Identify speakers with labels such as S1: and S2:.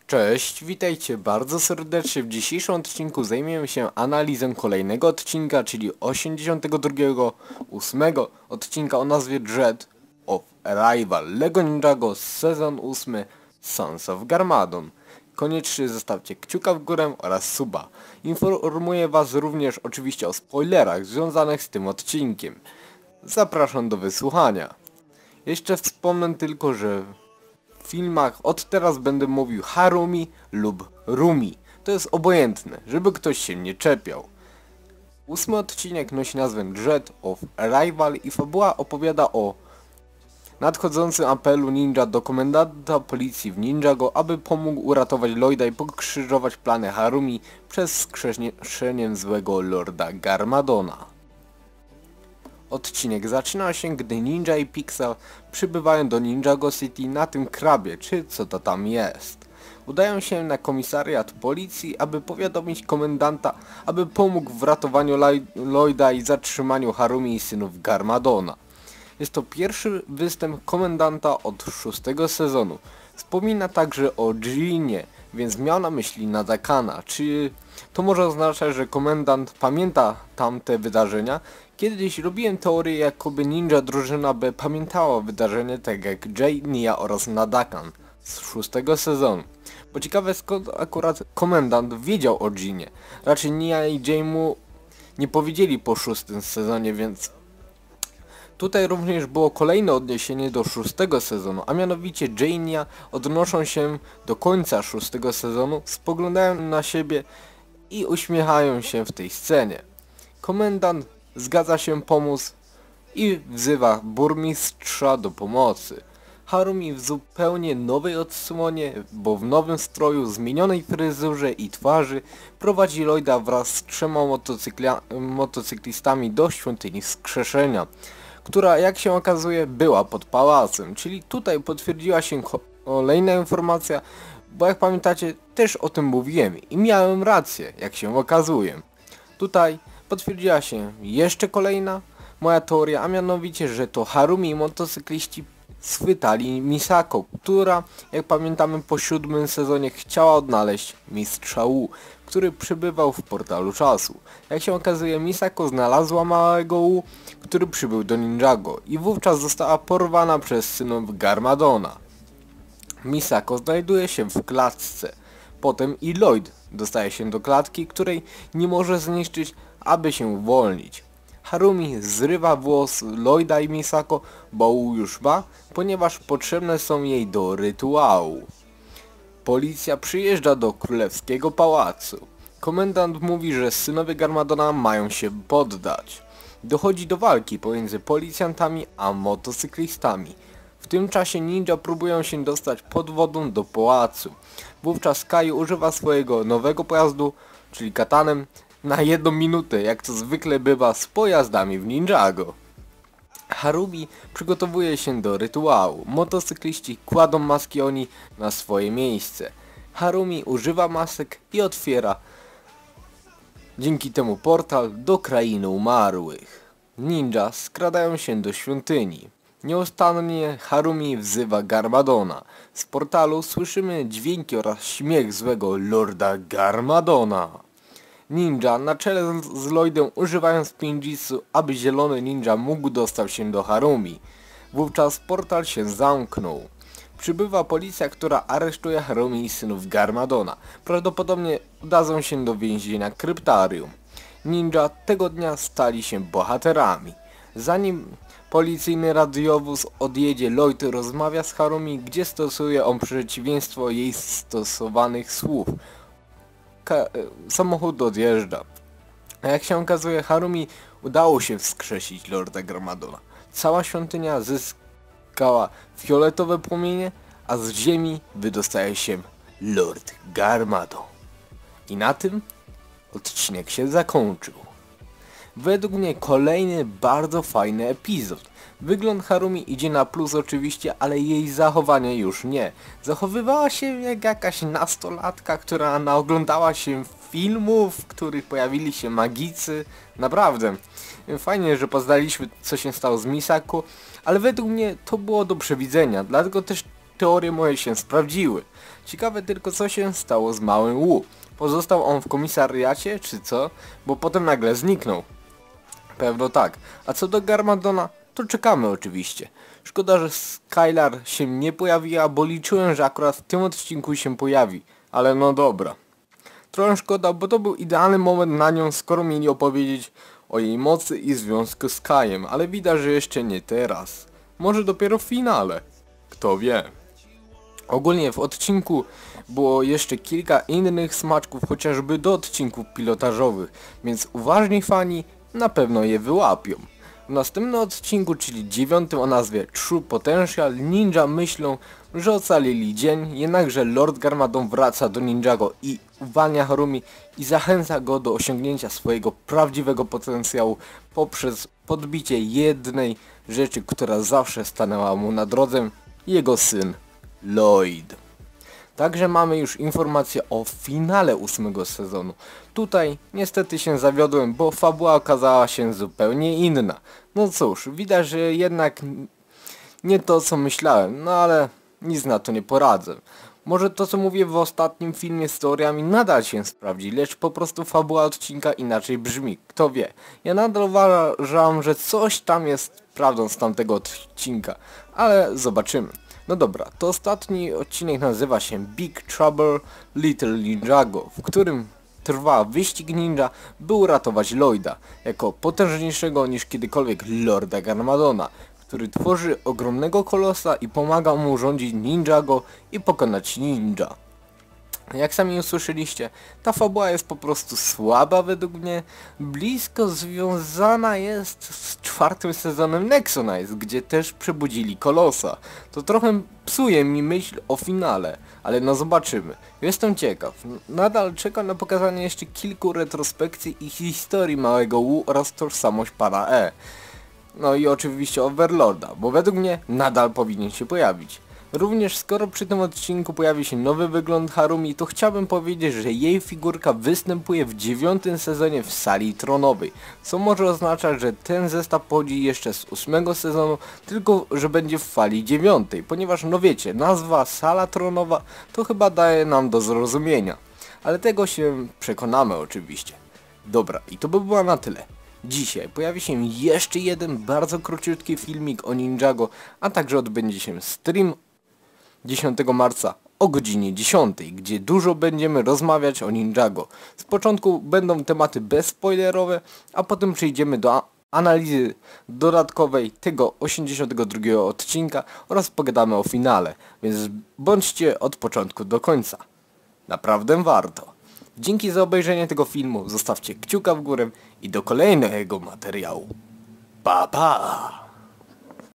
S1: Cześć, witajcie bardzo serdecznie. W dzisiejszym odcinku zajmiemy się analizą kolejnego odcinka, czyli 82. odcinka o nazwie Dread of Arrival LEGO Ninjago sezon 8 Sons of Garmadon. Koniecznie zostawcie kciuka w górę oraz suba. Informuję was również oczywiście o spoilerach związanych z tym odcinkiem. Zapraszam do wysłuchania. Jeszcze wspomnę tylko, że w filmach od teraz będę mówił Harumi lub Rumi. To jest obojętne, żeby ktoś się nie czepiał. 8 odcinek nosi nazwę Dread of Arrival i fabuła opowiada o nadchodzącym apelu ninja do komendanta policji w Ninjago, aby pomógł uratować Lloyda i pokrzyżować plany Harumi przed wskrzeszeniem złego Lorda Garmadona. Odcinek zaczyna się, gdy Ninja i Pixel przybywają do Ninjago City na tym krabie, czy co to tam jest. Udają się na komisariat policji, aby powiadomić komendanta, aby pomógł w ratowaniu Lloyda i zatrzymaniu Harumi i synów Garmadona. Jest to pierwszy występ komendanta od 6 sezonu. Wspomina także o Ginie, więc miał na myśli Nadakana. Czy to może oznaczać, że komendant pamięta tamte wydarzenia? Kiedyś robiłem teorię, jakoby ninja drużyna B pamiętała wydarzenie tak jak Jay, Nia oraz Nadakan z 6 sezonu. Bo ciekawe, skąd akurat komendant wiedział o Ginie. Raczej Nia i Jay mu nie powiedzieli po 6 sezonie, więc tutaj również było kolejne odniesienie do 6 sezonu, a mianowicie Jay i Nia odnoszą się do końca 6 sezonu, spoglądają na siebie i uśmiechają się w tej scenie. Komendant zgadza się pomóc i wzywa burmistrza do pomocy. Harumi w zupełnie nowej odsłonie, bo w nowym stroju, zmienionej fryzurze i twarzy prowadzi Lloyda wraz z 3 motocyklistami do świątyni wskrzeszenia, która, jak się okazuje, była pod pałacem, czyli tutaj potwierdziła się kolejna informacja, bo jak pamiętacie, też o tym mówiłem i miałem rację, jak się okazuje. Tutaj potwierdziła się jeszcze kolejna moja teoria, a mianowicie, że to Harumi i motocykliści schwytali Misako, która, jak pamiętamy, po 7 sezonie chciała odnaleźć mistrza Wu, który przybywał w portalu czasu. Jak się okazuje, Misako znalazła małego Wu, który przybył do Ninjago i wówczas została porwana przez synów Garmadona. Misako znajduje się w klatce. Potem i Lloyd dostaje się do klatki, której nie może zniszczyć, aby się uwolnić. Harumi zrywa włos Lloyda i Misako, bo Wu już ma, ponieważ potrzebne są jej do rytuału. Policja przyjeżdża do królewskiego pałacu. Komendant mówi, że synowie Garmadona mają się poddać. Dochodzi do walki pomiędzy policjantami a motocyklistami. W tym czasie ninja próbują się dostać pod wodą do pałacu. Wówczas Kai używa swojego nowego pojazdu, czyli katanem, na 1 minutę, jak to zwykle bywa z pojazdami w Ninjago. Harumi przygotowuje się do rytuału. Motocykliści kładą maski oni na swoje miejsce. Harumi używa masek i otwiera dzięki temu portal do krainy umarłych. Ninja skradają się do świątyni. Nieustannie Harumi wzywa Garmadona. Z portalu słyszymy dźwięki oraz śmiech złego Lorda Garmadona. Ninja na czele z Lloydem używają spinjitsu, aby zielony ninja mógł dostać się do Harumi. Wówczas portal się zamknął. Przybywa policja, która aresztuje Harumi i synów Garmadona. Prawdopodobnie udadzą się do więzienia kryptarium. Ninja tego dnia stali się bohaterami. Zanim policyjny radiowóz odjedzie, Lloyd rozmawia z Harumi, gdzie stosuje on przeciwieństwo jej stosowanych słów. Samochód odjeżdża. A jak się okazuje, Harumi udało się wskrzesić Lorda Garmadona. Cała świątynia zyskała fioletowe płomienie, a z ziemi wydostaje się Lord Garmadon. I na tym odcinek się zakończył. Według mnie kolejny bardzo fajny epizod. Wygląd Harumi idzie na plus oczywiście, ale jej zachowanie już nie. Zachowywała się jak jakaś nastolatka, która naoglądała się filmów, w których pojawili się magicy. Naprawdę. Fajnie, że poznaliśmy, co się stało z Misako, ale według mnie to było do przewidzenia, dlatego też teorie moje się sprawdziły. Ciekawe tylko, co się stało z małym Wu. Pozostał on w komisariacie czy co? Bo potem nagle zniknął. Pewno tak. A co do Garmadona, to czekamy oczywiście. Szkoda, że Skylar się nie pojawiła, bo liczyłem, że akurat w tym odcinku się pojawi. Ale no dobra. Trochę szkoda, bo to był idealny moment na nią, skoro mieli opowiedzieć o jej mocy i związku z Kajem, ale widać, że jeszcze nie teraz. Może dopiero w finale. Kto wie. Ogólnie w odcinku było jeszcze kilka innych smaczków, chociażby do odcinków pilotażowych, więc uważni fani na pewno je wyłapią. W następnym odcinku, czyli 9 o nazwie True Potential, ninja myślą, że ocalili dzień, jednakże Lord Garmadon wraca do Ninjago i uwalnia Harumi i zachęca go do osiągnięcia swojego prawdziwego potencjału poprzez podbicie jednej rzeczy, która zawsze stanęła mu na drodze, jego syn Lloyd. Także mamy już informację o finale 8 sezonu. Tutaj niestety się zawiodłem, bo fabuła okazała się zupełnie inna. No cóż, widać, że jednak nie to, co myślałem, no ale nic na to nie poradzę. Może to, co mówię w ostatnim filmie z teoriami nadal się sprawdzi, lecz po prostu fabuła odcinka inaczej brzmi. Kto wie. Ja nadal uważam, że coś tam jest prawdą z tamtego odcinka, ale zobaczymy. No dobra, to ostatni odcinek nazywa się Big Trouble Little Ninjago, w którym trwa wyścig ninja, by uratować Lloyda, jako potężniejszego niż kiedykolwiek Lorda Garmadona, który tworzy ogromnego kolosa i pomaga mu rządzić Ninjago i pokonać ninja. Jak sami usłyszeliście, ta fabuła jest po prostu słaba według mnie, blisko związana jest z 4 sezonem Nexonize, gdzie też przebudzili kolosa. To trochę psuje mi myśl o finale, ale no zobaczymy. Jestem ciekaw, nadal czekam na pokazanie jeszcze kilku retrospekcji i historii małego Wu oraz tożsamość pana E. No i oczywiście Overlorda, bo według mnie nadal powinien się pojawić. Również skoro przy tym odcinku pojawi się nowy wygląd Harumi, to chciałbym powiedzieć, że jej figurka występuje w 9 sezonie w sali tronowej, co może oznaczać, że ten zestaw pochodzi jeszcze z 8 sezonu, tylko że będzie w fali 9, ponieważ no wiecie, nazwa sala tronowa to chyba daje nam do zrozumienia, ale tego się przekonamy oczywiście. Dobra, i to by było na tyle. Dzisiaj pojawi się jeszcze jeden bardzo króciutki filmik o Ninjago, a także odbędzie się stream 10 marca o godzinie 10, gdzie dużo będziemy rozmawiać o Ninjago. Z początku będą tematy bezspoilerowe, a potem przejdziemy do analizy dodatkowej tego 82 odcinka oraz pogadamy o finale, więc bądźcie od początku do końca. Naprawdę warto. Dzięki za obejrzenie tego filmu, zostawcie kciuka w górę i do kolejnego materiału. Pa pa!